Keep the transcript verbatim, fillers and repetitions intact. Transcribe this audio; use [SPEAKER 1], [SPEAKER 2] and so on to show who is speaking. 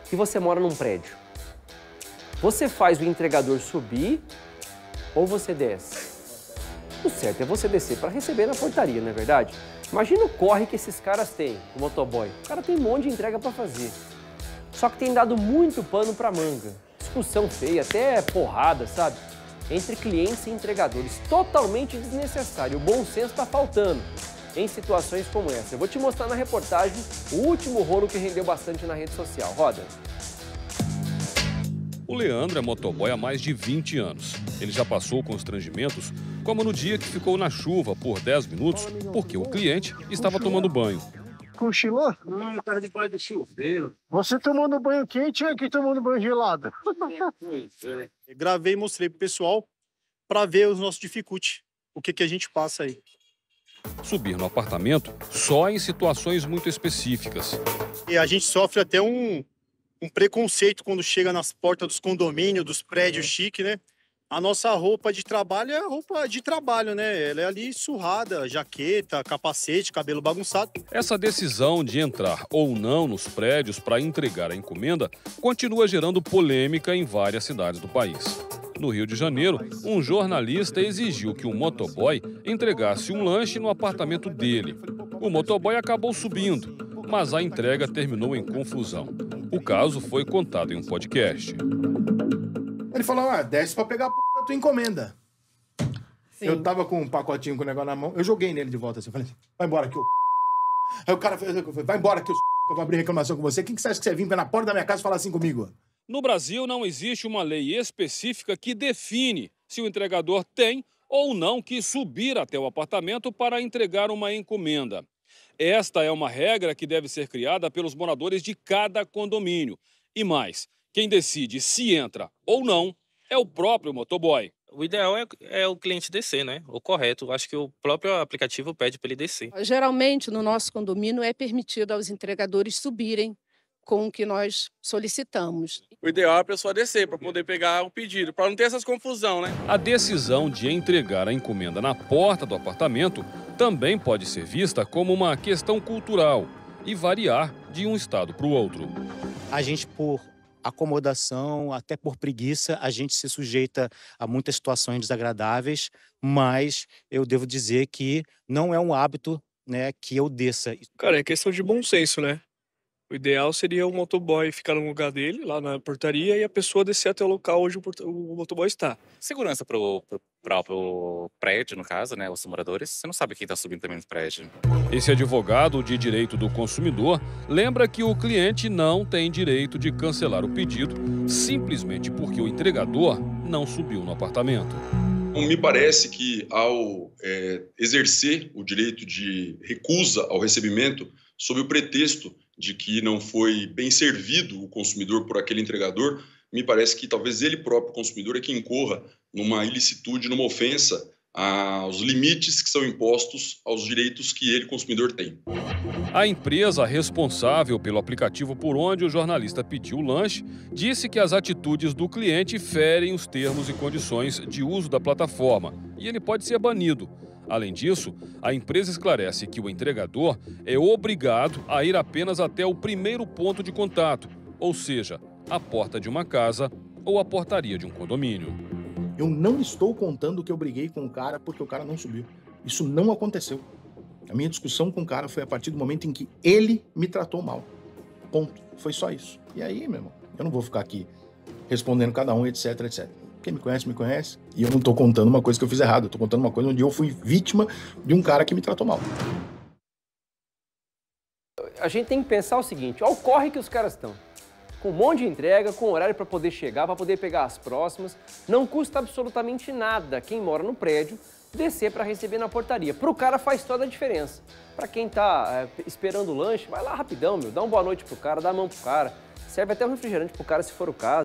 [SPEAKER 1] que você mora num prédio. Você faz o entregador subir ou você desce? O certo é você descer para receber na portaria, não é verdade? Imagina o corre que esses caras têm, o motoboy. O cara tem um monte de entrega para fazer. Só que tem dado muito pano para manga. Discussão feia, até porrada, sabe? Entre clientes e entregadores. Totalmente desnecessário. O bom senso está faltando em situações como essa. Eu vou te mostrar na reportagem o último rolo que rendeu bastante na rede social. Roda.
[SPEAKER 2] O Leandro é motoboy há mais de vinte anos. Ele já passou constrangimentos, como no dia que ficou na chuva por dez minutos, porque o cliente estava tomando banho.
[SPEAKER 3] Cochilou?
[SPEAKER 4] Não, eu tava debaixo do chuveiro.
[SPEAKER 3] Você tomando banho quente ou aqui tomando banho gelado?
[SPEAKER 5] Gravei e mostrei pro pessoal para ver os nossos dificulties, o que, que a gente passa aí.
[SPEAKER 2] Subir no apartamento só em situações muito específicas.
[SPEAKER 5] E a gente sofre até um, um preconceito quando chega nas portas dos condomínios, dos prédios chiques, né? A nossa roupa de trabalho é roupa de trabalho, né? Ela é ali surrada, jaqueta, capacete, cabelo bagunçado.
[SPEAKER 2] Essa decisão de entrar ou não nos prédios para entregar a encomenda continua gerando polêmica em várias cidades do país. No Rio de Janeiro, um jornalista exigiu que um motoboy entregasse um lanche no apartamento dele. O motoboy acabou subindo, mas a entrega terminou em confusão. O caso foi contado em um podcast.
[SPEAKER 6] Ele falou, ah, desce pra pegar a p da tua encomenda. Sim. Eu tava com um pacotinho com o negócio na mão, eu joguei nele de volta assim, eu falei, vai embora que eu... Aí o cara falou, vai embora que eu, eu vou abrir reclamação com você. Quem que você acha que você vem na porta da minha casa e falar assim comigo?
[SPEAKER 2] No Brasil, não existe uma lei específica que define se o entregador tem ou não que subir até o apartamento para entregar uma encomenda. Esta é uma regra que deve ser criada pelos moradores de cada condomínio. E mais, quem decide se entra ou não é o próprio motoboy.
[SPEAKER 7] O ideal é, é o cliente descer, né? O correto. Acho que o próprio aplicativo pede para ele descer.
[SPEAKER 8] Geralmente, no nosso condomínio, é permitido aos entregadores subirem com o que nós solicitamos.
[SPEAKER 9] O ideal é a pessoa descer para poder pegar o pedido, para não ter essas confusão, né?
[SPEAKER 2] A decisão de entregar a encomenda na porta do apartamento também pode ser vista como uma questão cultural e variar de um estado para o outro.
[SPEAKER 10] A gente, por acomodação, até por preguiça, a gente se sujeita a muitas situações desagradáveis, mas eu devo dizer que não é um hábito, né, que eu desça.
[SPEAKER 11] Cara, é questão de bom senso, né? O ideal seria o motoboy ficar no lugar dele, lá na portaria, e a pessoa descer até o local onde o motoboy está.
[SPEAKER 12] Segurança para o próprio prédio, no caso, né, os moradores. Você não sabe quem está subindo também no prédio.
[SPEAKER 2] Esse advogado de direito do consumidor lembra que o cliente não tem direito de cancelar o pedido simplesmente porque o entregador não subiu no apartamento.
[SPEAKER 13] Me parece que ao é, exercer o direito de recusa ao recebimento sob o pretexto de que não foi bem servido o consumidor por aquele entregador, me parece que talvez ele próprio, consumidor, é que incorra numa ilicitude, numa ofensa aos limites que são impostos aos direitos que ele, consumidor, tem.
[SPEAKER 2] A empresa responsável pelo aplicativo por onde o jornalista pediu o lanche disse que as atitudes do cliente ferem os termos e condições de uso da plataforma e ele pode ser banido. Além disso, a empresa esclarece que o entregador é obrigado a ir apenas até o primeiro ponto de contato, ou seja, a porta de uma casa ou a portaria de um condomínio.
[SPEAKER 6] Eu não estou contando que eu briguei com o cara porque o cara não subiu. Isso não aconteceu. A minha discussão com o cara foi a partir do momento em que ele me tratou mal. Ponto. Foi só isso. E aí, meu irmão, eu não vou ficar aqui respondendo cada um, etc, etcétera. Quem me conhece, me conhece. E eu não estou contando uma coisa que eu fiz errado. Eu estou contando uma coisa onde eu fui vítima de um cara que me tratou mal.
[SPEAKER 1] A gente tem que pensar o seguinte, olha o corre que os caras estão. Com um monte de entrega, com horário para poder chegar, para poder pegar as próximas. Não custa absolutamente nada quem mora no prédio descer para receber na portaria. Para o cara faz toda a diferença. Para quem está é, esperando o lanche, vai lá rapidão, meu. Dá uma boa noite pro cara, dá a mão pro cara. Serve até um refrigerante pro cara se for o caso.